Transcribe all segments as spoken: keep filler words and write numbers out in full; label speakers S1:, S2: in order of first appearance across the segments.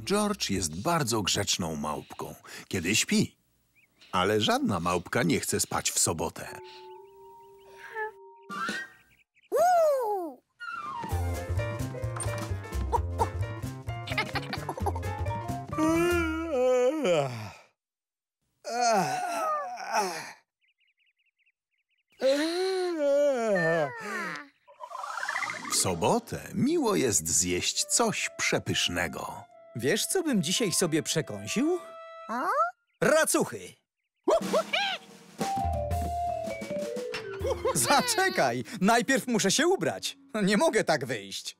S1: George jest bardzo grzeczną małpką, kiedy śpi. Ale żadna małpka nie chce spać w sobotę. W sobotę miło jest zjeść coś przepysznego.
S2: Wiesz, co bym dzisiaj sobie przekąsił? Racuchy! Zaczekaj! Najpierw muszę się ubrać. Nie mogę tak wyjść.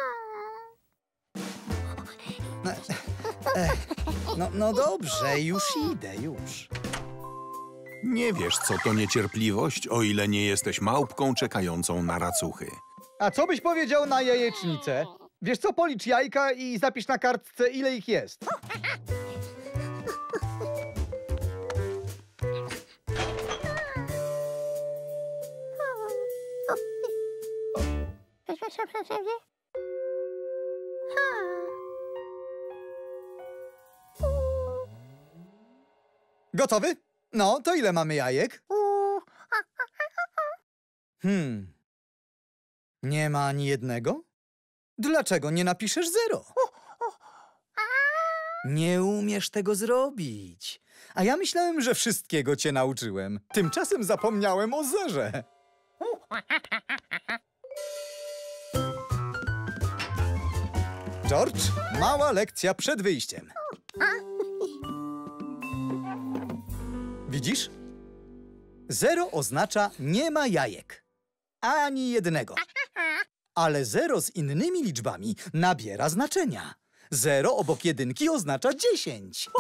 S2: No, no, no dobrze, już idę, już.
S1: Nie wiesz, co to niecierpliwość, o ile nie jesteś małpką czekającą na racuchy.
S2: A co byś powiedział na jajecznicę? Wiesz co, policz jajka i zapisz na kartce, ile ich jest. Gotowy? No, to ile mamy jajek? Hmm. Nie ma ani jednego? Dlaczego nie napiszesz zero? Nie umiesz tego zrobić. A ja myślałem, że wszystkiego cię nauczyłem. Tymczasem zapomniałem o zerze. George, mała lekcja przed wyjściem. Widzisz? Zero oznacza nie ma jajek. Ani jednego. Ale zero z innymi liczbami nabiera znaczenia. Zero obok jedynki oznacza dziesięć.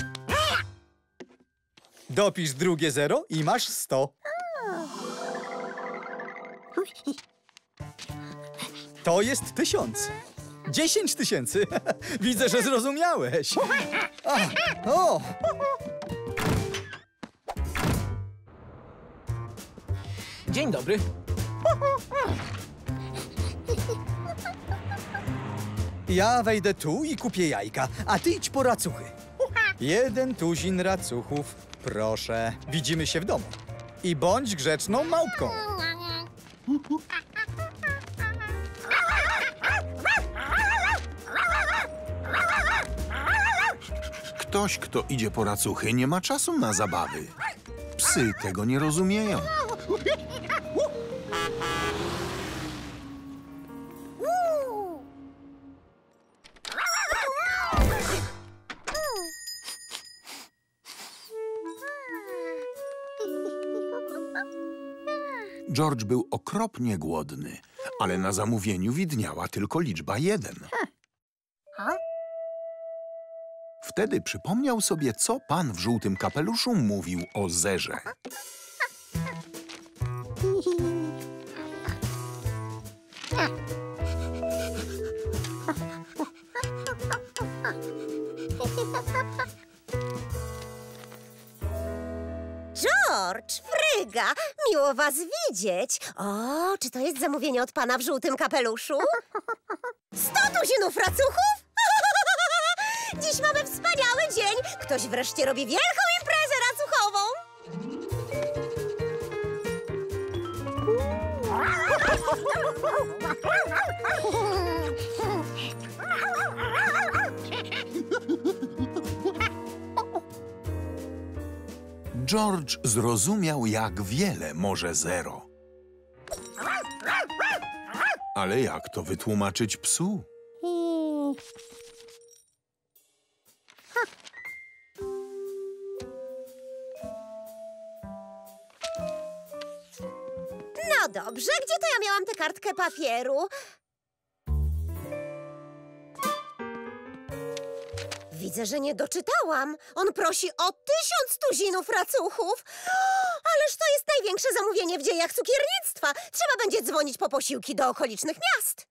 S2: Dopisz drugie zero i masz sto. To jest tysiąc. Dziesięć tysięcy. Widzę, że zrozumiałeś. A, o!
S3: Dzień dobry.
S2: Ja wejdę tu i kupię jajka, a ty idź po racuchy. Jeden tuzin racuchów, proszę. Widzimy się w domu. I bądź grzeczną małpką.
S1: Ktoś, kto idzie po racuchy, nie ma czasu na zabawy. Psy tego nie rozumieją. George był okropnie głodny, ale na zamówieniu widniała tylko liczba jeden. Wtedy przypomniał sobie, co pan w żółtym kapeluszu mówił o zerze.
S4: George, Fryga, miło was widzieć. O, czy to jest zamówienie od pana w żółtym kapeluszu? Sto tuzinów racuchów? Dziś mamy wspaniały dzień. Ktoś wreszcie robi wielką imprezę racuchową.
S1: George zrozumiał, jak wiele może zero. Ale jak to wytłumaczyć psu?
S4: No dobrze, gdzie to ja miałam tę kartkę papieru? Widzę, że nie doczytałam. On prosi o tysiąc tuzinów racuchów. Ależ to jest największe zamówienie w dziejach cukiernictwa. Trzeba będzie dzwonić po posiłki do okolicznych miast.